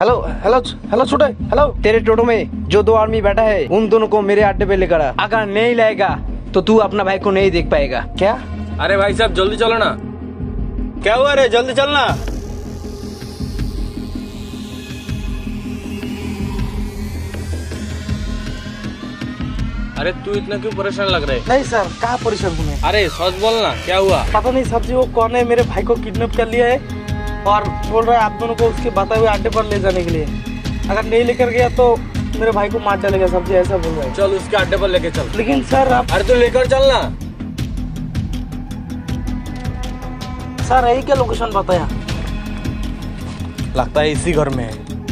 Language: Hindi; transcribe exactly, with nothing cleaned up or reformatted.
हेलो हेलो हेलो छोटे हेलो। तेरे टोटो में जो दो आदमी बैठा है उन दोनों को मेरे अड्डे पे लेकर आ। अगर नहीं लाएगा तो तू अपना भाई को नहीं देख पाएगा। क्या? अरे भाई साहब जल्दी चलो ना। क्या हुआ रे, जल्दी चलना। अरे तू इतना क्यों परेशान लग रहा है? नहीं सर, कहाँ परेशान हूँ मैं। अरे सच बोलना, क्या हुआ? पता नहीं सब्जी वो कौन है, मेरे भाई को किडनैप कर लिया है और बोल रहा है आप दोनों को उसके बताए हुए अड्डे पर ले जाने के लिए। अगर नहीं लेकर गया तो मेरे भाई को मार डालेगा सब्जी, ऐसा बोल रहा है। चल उसके अड्डे पर लेके चल। लेकिन सर आप अरे तू लेकर चलना। सर यही क्या लोकेशन बताया? लगता है इसी घर में है।